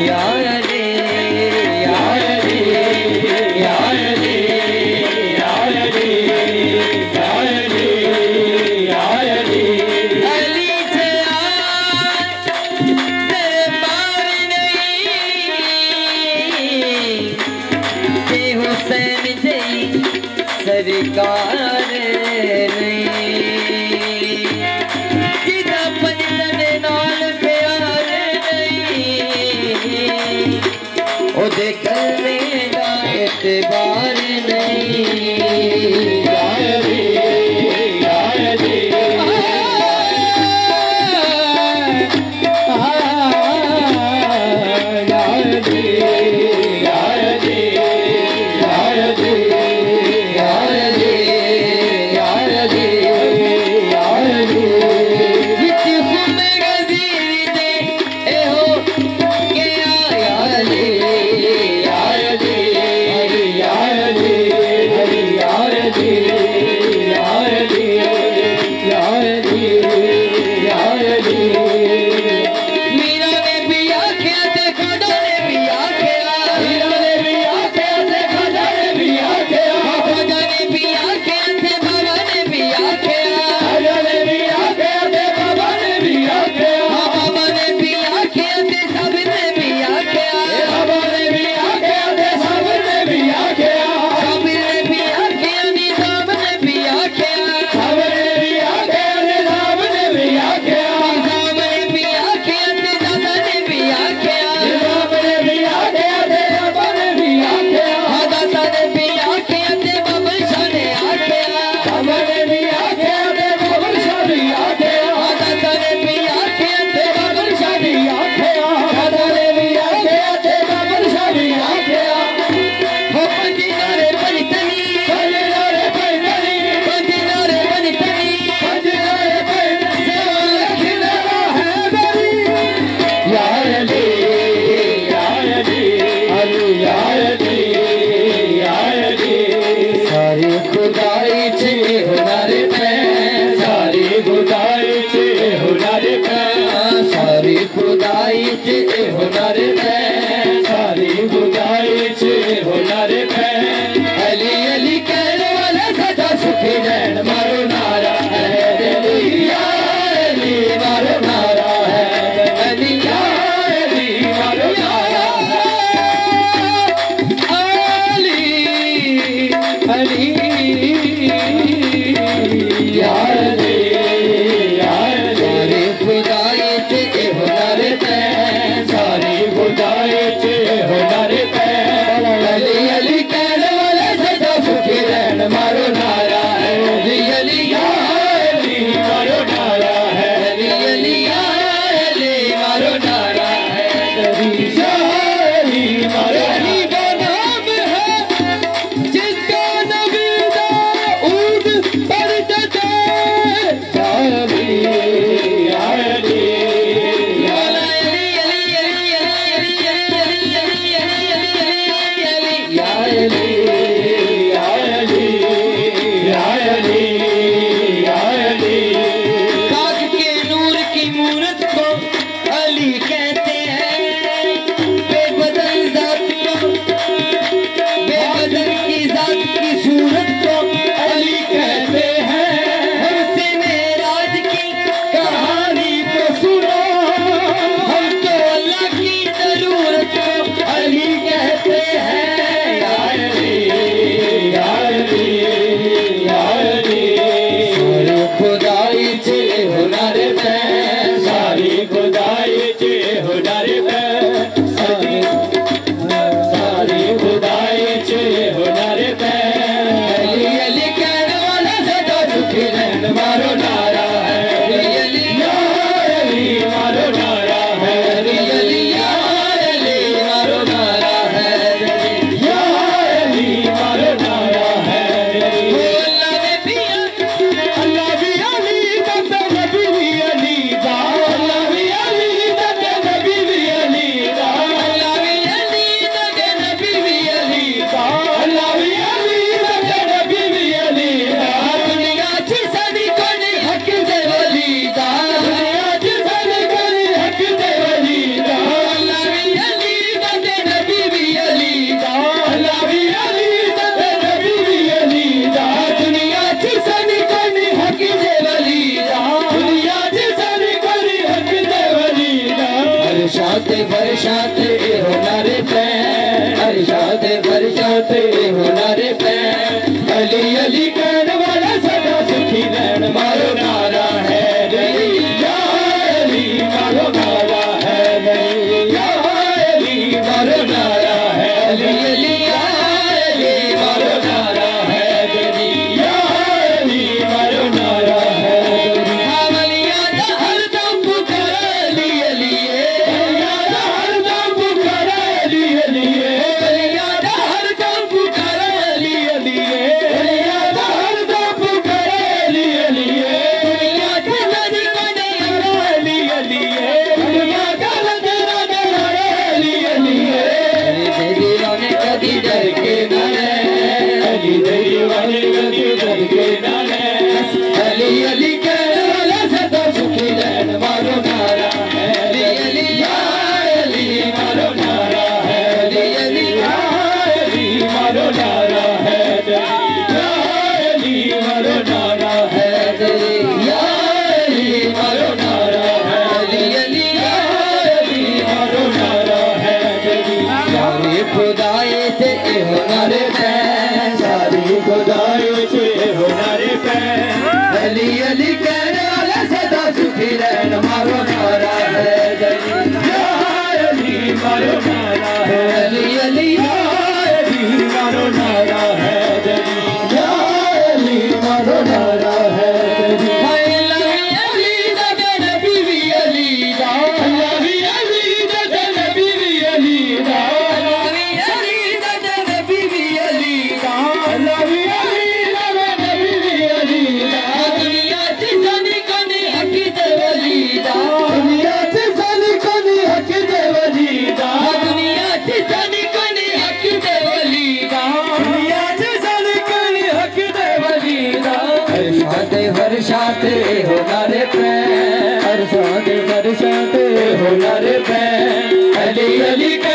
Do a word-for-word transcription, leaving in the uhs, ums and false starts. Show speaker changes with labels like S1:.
S1: सरकार जिदा पंजन नाल प्यार नहीं ओदे कलमे दा एतबार नहीं।
S2: Yeah.
S1: फरशात हुनर पे अरशाद फरशात हुनर पे अली अली कहने वाला सदा सुखी रहन मारो नारा है या अली मारो नारा है या अली मारो नारा है अली अली या अली मारो नारा है या अली मारो नारा है अवलिया दा हरदम पुकारा अली अली अवलिया दा हरदम पुकारा अली अली अवलिया दा हरदम पुकारा अली अली अवलिया दा हरदम पुकारा अली अली दुनिया के नदी बने अली अली दुनिया का नजरा नजरा अली अली दीवाने कभी डर के न अली दीवाने कभी डर के न अली अली कहने वाला सदा सुखी रहन मारो नारा है अली अली या अली मारो नारा है अली अली या अली मारो नारा है या अली मारो नारा है या अली मारो नारा है अली अली या अली मारो नारा है सारी खुदाई से हुनर पे सारी खुदाई से हुनर पे अली अली कहने वाला सदा सुखी रहन मारो नारा है या अली मारो नारा है अली अली या अली मारो नारा है या अली मारो नारा है फरशात हुनर पे अरशाद फरशात हुनर पे अली अली